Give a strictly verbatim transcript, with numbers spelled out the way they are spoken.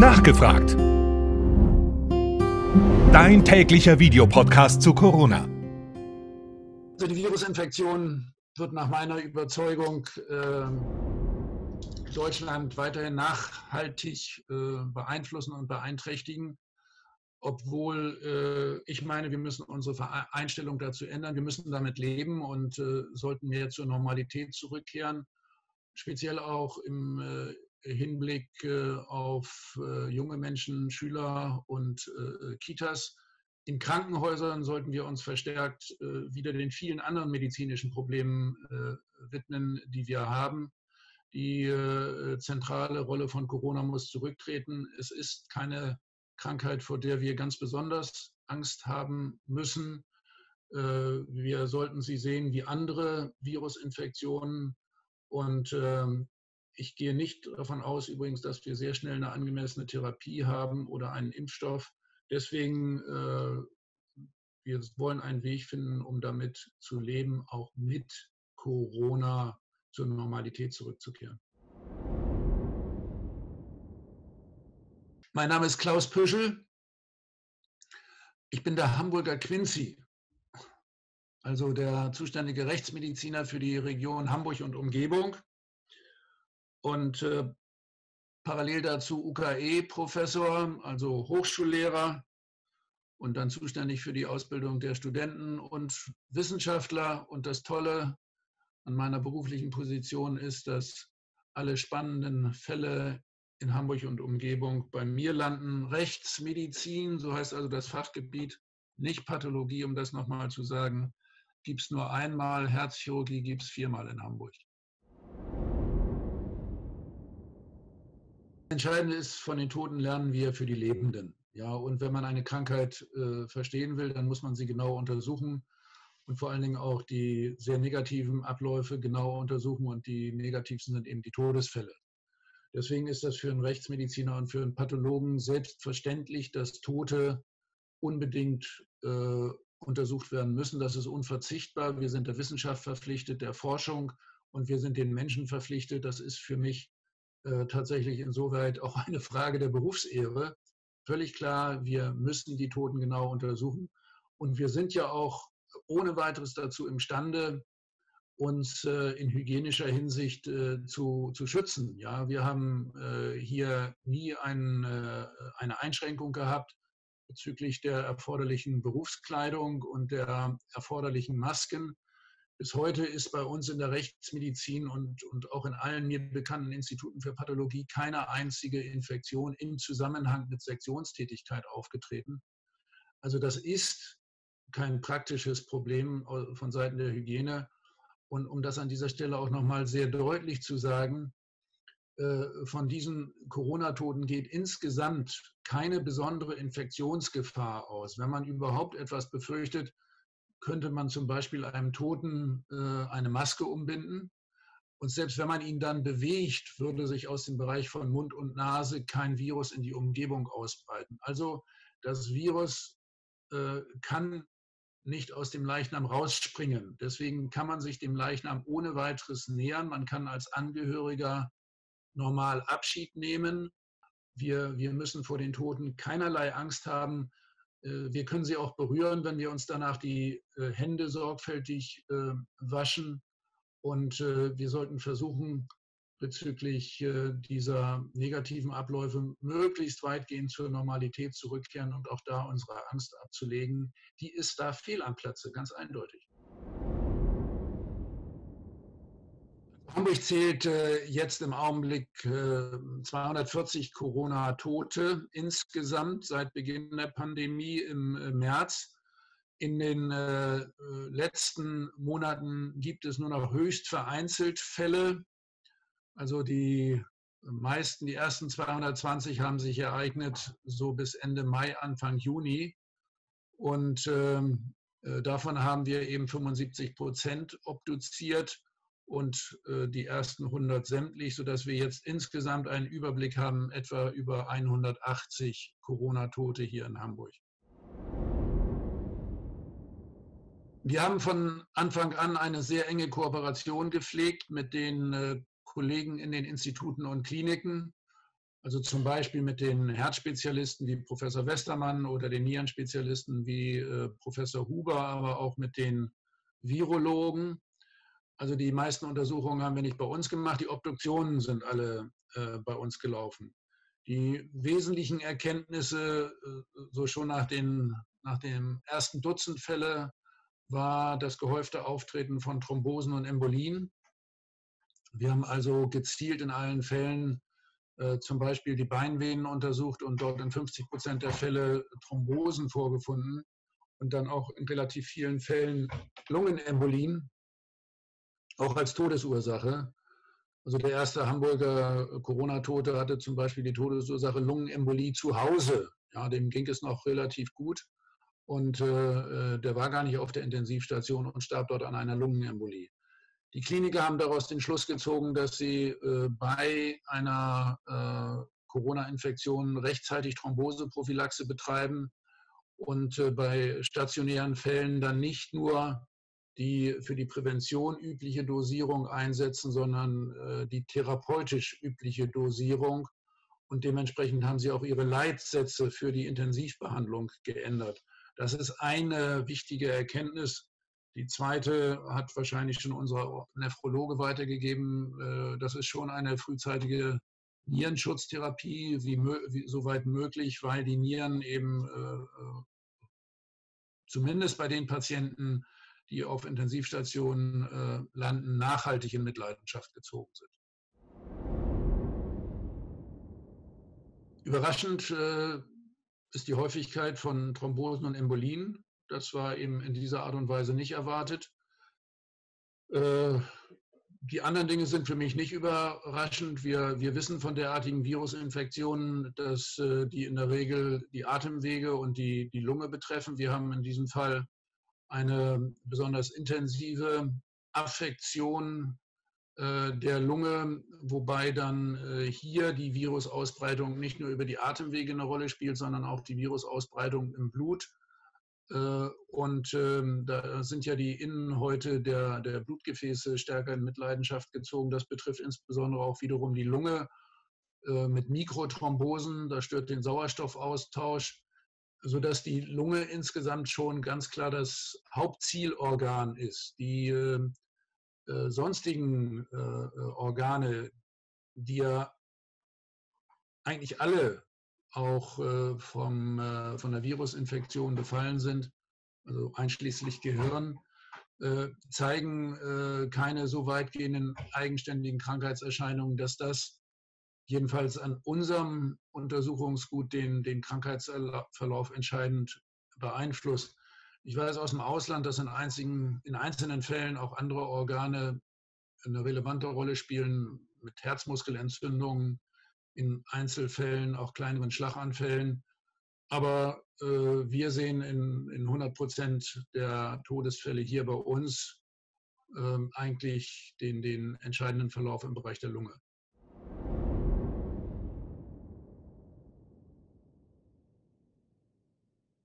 Nachgefragt. Dein täglicher Videopodcast zu Corona. Also die Virusinfektion wird nach meiner Überzeugung äh, Deutschland weiterhin nachhaltig äh, beeinflussen und beeinträchtigen. Obwohl äh, ich meine, wir müssen unsere Einstellung dazu ändern. Wir müssen damit leben und äh, sollten mehr zur Normalität zurückkehren. Speziell auch im äh, Hinblick äh, auf äh, junge Menschen, Schüler und äh, Kitas. In Krankenhäusern sollten wir uns verstärkt äh, wieder den vielen anderen medizinischen Problemen äh, widmen, die wir haben. Die äh, zentrale Rolle von Corona muss zurücktreten. Es ist keine Krankheit, vor der wir ganz besonders Angst haben müssen. Äh, wir sollten sie sehen wie andere Virusinfektionen. Und ähm, ich gehe nicht davon aus, übrigens, dass wir sehr schnell eine angemessene Therapie haben oder einen Impfstoff. Deswegen, äh, wir wollen einen Weg finden, um damit zu leben, auch mit Corona zur Normalität zurückzukehren. Mein Name ist Klaus Püschel. Ich bin der Hamburger Quincy, also der zuständige Rechtsmediziner für die Region Hamburg und Umgebung. Und äh, parallel dazu U K E-Professor, also Hochschullehrer und dann zuständig für die Ausbildung der Studenten und Wissenschaftler. Und das Tolle an meiner beruflichen Position ist, dass alle spannenden Fälle in Hamburg und Umgebung bei mir landen. Rechtsmedizin, so heißt also das Fachgebiet, nicht Pathologie, um das nochmal zu sagen, gibt es nur einmal. Herzchirurgie gibt es viermal in Hamburg. Entscheidend ist, von den Toten lernen wir für die Lebenden. Ja, und wenn man eine Krankheit äh, verstehen will, dann muss man sie genau untersuchen und vor allen Dingen auch die sehr negativen Abläufe genau untersuchen. Und die negativsten sind eben die Todesfälle. Deswegen ist das für einen Rechtsmediziner und für einen Pathologen selbstverständlich, dass Tote unbedingt äh, untersucht werden müssen. Das ist unverzichtbar. Wir sind der Wissenschaft verpflichtet, der Forschung, und wir sind den Menschen verpflichtet. Das ist für mich äh, tatsächlich insoweit auch eine Frage der Berufsehre. Völlig klar, wir müssen die Toten genau untersuchen. Und wir sind ja auch ohne weiteres dazu imstande, uns äh, in hygienischer Hinsicht äh, zu, zu schützen. Ja, wir haben äh, hier nie ein, äh, eine Einschränkung gehabt bezüglich der erforderlichen Berufskleidung und der erforderlichen Masken. Bis heute ist bei uns in der Rechtsmedizin und, und auch in allen mir bekannten Instituten für Pathologie keine einzige Infektion im Zusammenhang mit Sektionstätigkeit aufgetreten. Also das ist kein praktisches Problem von Seiten der Hygiene. Und um das an dieser Stelle auch nochmal sehr deutlich zu sagen, von diesen Corona-Toten geht insgesamt keine besondere Infektionsgefahr aus. Wenn man überhaupt etwas befürchtet, könnte man zum Beispiel einem Toten eine Maske umbinden. Und selbst wenn man ihn dann bewegt, würde sich aus dem Bereich von Mund und Nase kein Virus in die Umgebung ausbreiten. Also das Virus kann nicht aus dem Leichnam rausspringen. Deswegen kann man sich dem Leichnam ohne weiteres nähern. Man kann als Angehöriger normal Abschied nehmen. Wir, wir müssen vor den Toten keinerlei Angst haben. Wir können sie auch berühren, wenn wir uns danach die Hände sorgfältig waschen. Und wir sollten versuchen, bezüglich dieser negativen Abläufe möglichst weitgehend zur Normalität zurückkehren und auch da unsere Angst abzulegen. Die ist da fehl am Platze, ganz eindeutig. Hamburg zählt äh, jetzt im Augenblick äh, zweihundertvierzig Corona-Tote insgesamt seit Beginn der Pandemie im äh, März. In den äh, letzten Monaten gibt es nur noch höchst vereinzelt Fälle. Also die meisten, die ersten zweihundertzwanzig haben sich ereignet so bis Ende Mai, Anfang Juni. Und ähm, äh, davon haben wir eben fünfundsiebzig Prozent obduziert. Und äh, die ersten hundert sämtlich, sodass wir jetzt insgesamt einen Überblick haben, etwa über hundertachtzig Corona-Tote hier in Hamburg. Wir haben von Anfang an eine sehr enge Kooperation gepflegt mit den äh, Kollegen in den Instituten und Kliniken. Also zum Beispiel mit den Herzspezialisten wie Professor Westermann oder den Nierenspezialisten wie äh, Professor Huber, aber auch mit den Virologen. Also die meisten Untersuchungen haben wir nicht bei uns gemacht, die Obduktionen sind alle äh, bei uns gelaufen. Die wesentlichen Erkenntnisse, äh, so schon nach, den, nach dem ersten Dutzend Fälle, war das gehäufte Auftreten von Thrombosen und Embolien. Wir haben also gezielt in allen Fällen äh, zum Beispiel die Beinvenen untersucht und dort in fünfzig Prozent der Fälle Thrombosen vorgefunden und dann auch in relativ vielen Fällen Lungenembolien, auch als Todesursache. Also der erste Hamburger Corona-Tote hatte zum Beispiel die Todesursache Lungenembolie zu Hause. Ja, dem ging es noch relativ gut und äh, der war gar nicht auf der Intensivstation und starb dort an einer Lungenembolie. Die Kliniker haben daraus den Schluss gezogen, dass sie äh, bei einer äh, Corona-Infektion rechtzeitig Thromboseprophylaxe betreiben und äh, bei stationären Fällen dann nicht nur die für die Prävention übliche Dosierung einsetzen, sondern äh, die therapeutisch übliche Dosierung. Und dementsprechend haben sie auch ihre Leitsätze für die Intensivbehandlung geändert. Das ist eine wichtige Erkenntnis. Die zweite hat wahrscheinlich schon unser Nephrologe weitergegeben. Das ist schon eine frühzeitige Nierenschutztherapie, wie, wie soweit möglich, weil die Nieren eben äh, zumindest bei den Patienten, die auf Intensivstationen äh, landen, nachhaltig in Mitleidenschaft gezogen sind. Überraschend äh, ist die Häufigkeit von Thrombosen und Embolien. Das war eben in dieser Art und Weise nicht erwartet. Äh, die anderen Dinge sind für mich nicht überraschend. Wir, wir wissen von derartigen Virusinfektionen, dass äh, die in der Regel die Atemwege und die, die Lunge betreffen. Wir haben in diesem Fall eine besonders intensive Affektion äh, der Lunge, wobei dann äh, hier die Virusausbreitung nicht nur über die Atemwege eine Rolle spielt, sondern auch die Virusausbreitung im Blut. Äh, und ähm, da sind ja die Innenhäute der, der Blutgefäße stärker in Mitleidenschaft gezogen. Das betrifft insbesondere auch wiederum die Lunge äh, mit Mikrothrombosen. Das stört den Sauerstoffaustausch, sodass die Lunge insgesamt schon ganz klar das Hauptzielorgan ist. Die äh, äh, sonstigen äh, Organe, die ja eigentlich alle auch äh, vom, äh, von der Virusinfektion befallen sind, also einschließlich Gehirn, äh, zeigen äh, keine so weitgehenden eigenständigen Krankheitserscheinungen, dass das jedenfalls an unserem Untersuchungsgut den, den Krankheitsverlauf entscheidend beeinflusst. Ich weiß aus dem Ausland, dass in, einzigen, in einzelnen Fällen auch andere Organe eine relevante Rolle spielen, mit Herzmuskelentzündungen, in Einzelfällen auch kleineren Schlaganfällen. Aber äh, wir sehen in, in hundert Prozent der Todesfälle hier bei uns äh, eigentlich den, den entscheidenden Verlauf im Bereich der Lunge.